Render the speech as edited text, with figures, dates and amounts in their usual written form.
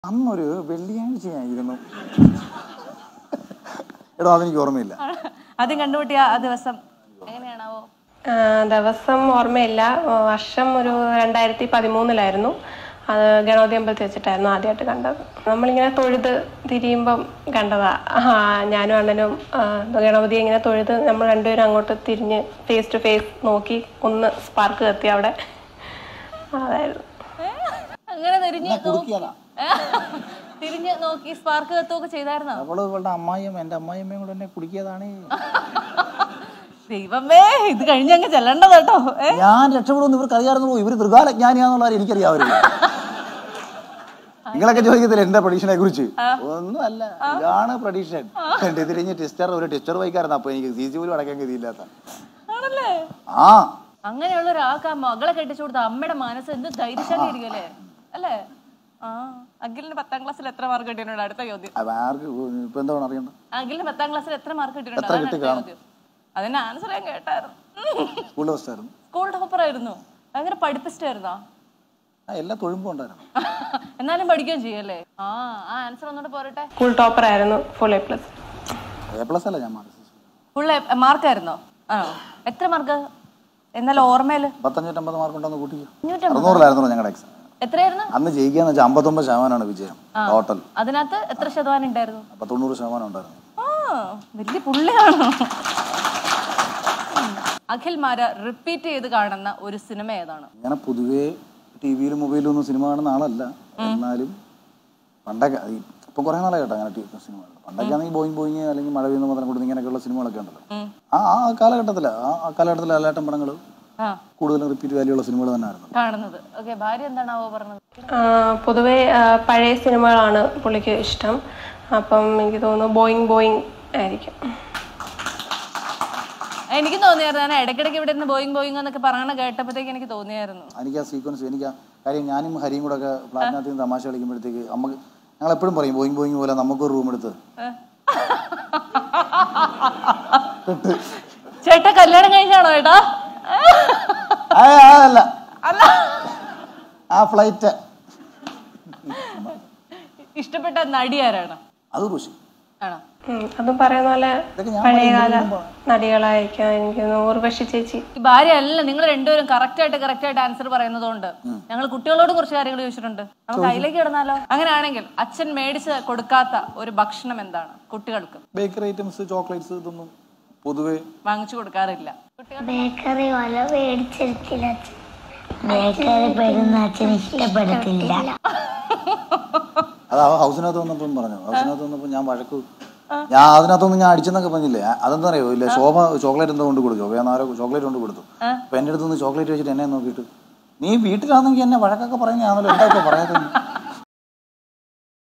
അന്നൊരു വെള്ളിയാഴ്ചയായിരുന്നു. എടോ അതെനിക്ക് ഓർമ്മയില്ല. ആദ്യം കണ്ടുപിട്ടിയ ആ ദിവസം എങ്ങനെയാണാവോ? ദിവസം ഓർമ്മയില്ല. വർഷം ഒരു 2013 അത് ഗണപതി അമ്പലത്തിൽ വെച്ചിട്ടായിരുന്നു ആദ്യമായിട്ട് കണ്ടത്. നമ്മളിങ്ങനെ തൊഴുത് തിരിയുമ്പം കണ്ടതാ. ഞാനും അണ്ണനും ഗണപതി ഇങ്ങനെ തൊഴുത് നമ്മൾ രണ്ടുപേരും അങ്ങോട്ട് തിരിഞ്ഞ് ഫേസ് ടു ഫേസ് നോക്കി ഒന്ന് സ്പാർക്ക് കത്തി അവിടെ. അതായിരുന്നു. അങ്ങനെ തിരിഞ്ഞ് നോക്കി സ്പാർക്ക് കത്തുകയൊക്കെ ചെയ്തായിരുന്നോ? അവള് ഇവളുടെ അമ്മായിയും എന്റെ അമ്മായിയമ്മയും കൂടെ എന്നെ കുടിക്കിയതാണ്. ദൈവമേ, ഇത് കഴിഞ്ഞങ്ങ് ചെല്ലണ്ടത് കേട്ടോ. ഞാൻ രക്ഷപ്പെടുമെന്ന് ഇവർക്ക് അറിയാമായിരുന്നു. ഇവര് ദൃഗാലജ്ഞാനിയാന്നുള്ള എനിക്കറിയാമായിരുന്നു. നിങ്ങളൊക്കെ ചോദിക്കത്തില്ല എന്റെ പ്രഡിക്ഷനെ കുറിച്ച്. ഒന്നും അല്ല, ഇതാണ് പ്രഡിക്ഷൻ. എന്റെ തിരിഞ്ഞ് ഒരു ടെസ്റ്റർ ബൈക്കായിരുന്നു. അപ്പൊ എനിക്ക് സി സി പോലും അടക്കാൻ ഗതിയില്ലാത്ത. ആ അങ്ങനെയുള്ള ഒരാൾക്ക് ആ മകളെ കെട്ടിച്ചു കൊടുത്ത അമ്മയുടെ മനസ്സ് എന്ത് ധൈര്യശാലി ആയിരിക്കല്ലേ അല്ലേ? അഖിലിന് 10ാം ക്ലാസ്സിൽ എത്ര മാർക്ക് കിട്ടിയിട്ടുണ്ട്? അടുത്ത ചോദ്യം. അഖിലിന് 10ാം ക്ലാസ്സിൽ എത്ര മാർക്ക് കിട്ടിയിട്ടുണ്ട്? അതിന്റെ ആൻസർ ഞാൻ കേട്ടായിരുന്നു. സ്കൂൾ ടോപ്പർ ആയിരുന്നു. ഭയങ്കര പഠിപ്പിച്ചിട്ടായിരുന്നോ? എല്ലാ തൊഴുമ്പും ഉണ്ടായിരുന്നു. എന്നാലും പഠിക്കുകയും ചെയ്യല്ലേ? ആ ആൻസർ ഒന്നുകൂടെ പോരട്ടെ. സ്കൂൾ ടോപ്പർ ആയിരുന്നു. Full A plus. അല്ല, ഞാൻ ഫുൾ മാർക്കായിരുന്നോ? എത്ര മാർക്ക്? എന്നാലും ഓർമ്മയില് 550 മാർക്ക് ഉണ്ടെന്ന് കൂട്ടിയോ? 600 ഞങ്ങളുടെ എക്സാം. എത്രയായിരുന്നു അന്ന്? ജയിക്കാന്ന് വെച്ചാൽ 59% വിജയം ടോട്ടൽ. അതിനകത്ത് എത്ര ശതമാനം ഉണ്ടായിരുന്നു? 90% ഉണ്ടായിരുന്നു. വലിയ പുള്ളിയാണ്. അഖിൽ മാര റിപ്പീറ്റ് ചെയ്ത് കാണുന്ന ഒരു സിനിമ ഏതാണ്? അങ്ങനെ പൊതുവേ ടിവിയിലും മൊബൈലിലും ഒന്നും സിനിമ കാണുന്ന ആളല്ല. എന്നാലും പണ്ടൊക്കെ ഇപ്പൊ കുറെ നാളെ കേട്ടോ അങ്ങനെ സിനിമ. പണ്ടൊക്കെ ആണെങ്കിൽ ബോയിങ് അല്ലെങ്കിൽ മഴ പെയ്യുന്ന മാത്രം കൊടുത്ത് ഇങ്ങനെയൊക്കെയുള്ള സിനിമകളൊക്കെ ഉണ്ടല്ലോ. ആ കാലഘട്ടത്തില് അല്ലാട്ടം പടങ്ങള് കൂടുതലും റിപ്പീറ്റ് വാല്യൂ ഉള്ള സിനിമകൾ തന്നെ ആയിരുന്നു കാണുന്നത്. ഭാര്യ എന്താണാവോ പറഞ്ഞത്? പൊതുവെ പഴയ സിനിമകളാണ് പുള്ളിക്ക് ഇഷ്ടം. അപ്പം എനിക്ക് തോന്നുന്നു ബോയിങ് ആയിരിക്കും. എനിക്ക് തോന്നിയായിരുന്നു. ഞാൻ ഇടയ്ക്കിടയ്ക്ക് ഇവിടെ നിന്ന് ബോയിങ് എന്നൊക്കെ പറയണ കേട്ടപ്പോഴത്തേക്ക് എനിക്ക് തോന്നിയായിരുന്നു. എനിക്ക് ആ സീക്വൻസ് കാര്യം ഞാനും ഹരിയും കൂടെ ഒക്കെ ഫ്ലാറ്റിനകത്ത് തമാശ കളിക്കുമ്പോഴത്തേക്ക് ഞങ്ങൾ എപ്പോഴും പറയും ബോയിങ് പോലെ നമുക്കൊരു റൂം എടുത്ത് ചേട്ടാ കല്യാണം കഴിഞ്ഞാണോ ചേട്ടാ? അല്ല, ആ ഫ്ലൈറ്റ്. ഇഷ്ടപ്പെട്ട നടി ആരാണ്? അത് ഋഷി ആണോ? അതും പറയുന്ന പോലെ പഴയകാല നടികളായിരിക്കാം. എനിക്ക് ഊർവശി ചേച്ചി. ഭാര്യ അല്ല, നിങ്ങൾ രണ്ടുപേരും കറക്റ്റ് ആയിട്ട് ആൻസർ പറയുന്നതുകൊണ്ട് ഞങ്ങൾ കുട്ടികളോട് കുറച്ച് കാര്യങ്ങൾ ചോദിച്ചിട്ടുണ്ട്. നമുക്ക് അതിലേക്ക് കിടന്നാലോ? അങ്ങനെയാണെങ്കിൽ അച്ഛൻ മേടിച്ച് കൊടുക്കാത്ത ഒരു ഭക്ഷണം എന്താണ് കുട്ടികൾക്ക്? ബേക്കറി ഐറ്റംസ്, ചോക്ലേറ്റ്സ് ഇതൊന്നും പൊതുവെ വാങ്ങിച്ചു കൊടുക്കാറില്ല. ബേക്കറി വല്ല മേടിച്ചിരിക്കില്ല. ബേക്കറി പെരുന്ന അച്ഛന് ഇഷ്ടപ്പെടത്തില്ല. അത് ഹൗസിനകത്ത് വന്നപ്പം പറഞ്ഞു. ഹൗസിനകത്ത് വന്നപ്പോ ഞാൻ അതിനകത്തൊന്നും ഞാൻ അടിച്ചെന്നൊക്കെ പറഞ്ഞില്ലേ? അതെന്താ അറിയോ? ഇല്ല, ശോഭ ചോക്ലേറ്റ് എന്തോ കൊണ്ട് കൊടുത്തു. ശോഭ ചോക്ലേറ്റ് കൊണ്ട് കൊടുത്തു. അപ്പൊ എന്റെ അടുത്ത് നിന്ന് ചോക്ലേറ്റ് വെച്ചിട്ട് എന്നെ നോക്കിയിട്ട് നീ വീട്ടിലാണെങ്കിൽ എന്നെ വഴക്കൊക്കെ പറയുന്നതാണല്ലോ, എന്താ പറയാ?